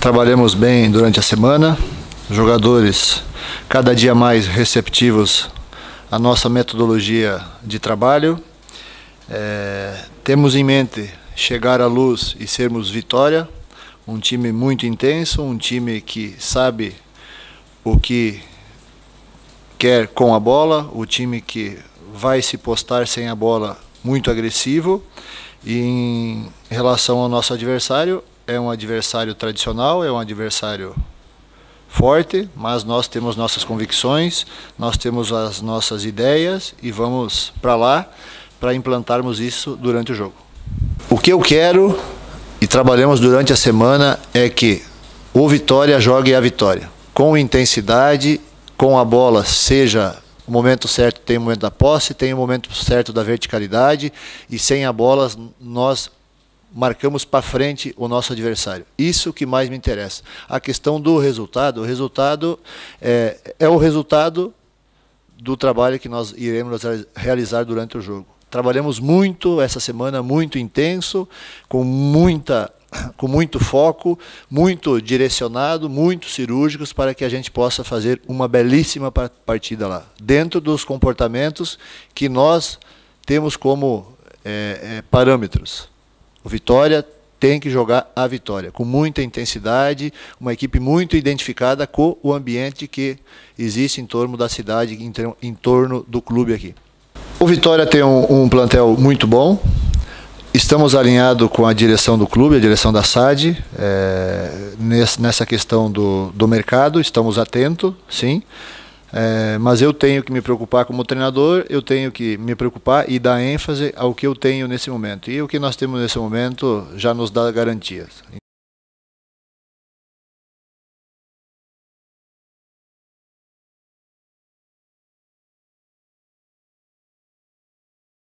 trabalhamos bem durante a semana, jogadores cada dia mais receptivos à nossa metodologia de trabalho. Temos em mente chegar à Luz e sermos Vitória, um time muito intenso, um time que sabe o que quer com a bola, o time que vai se postar sem a bola muito agressivo. E em relação ao nosso adversário, é um adversário tradicional, é um adversário forte, mas nós temos nossas convicções, nós temos as nossas ideias e vamos para lá para implantarmos isso durante o jogo. O que eu quero, e trabalhamos durante a semana, é que o Vitória jogue a vitória, com intensidade, com a bola, seja o momento certo, tem o momento da posse, tem o momento certo da verticalidade, e sem a bola nós marcamos para frente o nosso adversário. Isso que mais me interessa. A questão do resultado, o resultado é o resultado do trabalho que nós iremos realizar durante o jogo. Trabalhamos muito essa semana, muito intenso, com muito foco, muito direcionado, muito cirúrgicos, para que a gente possa fazer uma belíssima partida lá, dentro dos comportamentos que nós temos como parâmetros. O Vitória tem que jogar a vitória, com muita intensidade, uma equipe muito identificada com o ambiente que existe em torno da cidade, em torno do clube aqui. O Vitória tem um plantel muito bom. Estamos alinhados com a direção do clube, a direção da SAD, nessa questão do mercado, estamos atentos, sim. Mas eu tenho que me preocupar como treinador, eu tenho que me preocupar e dar ênfase ao que eu tenho nesse momento. E o que nós temos nesse momento já nos dá garantias.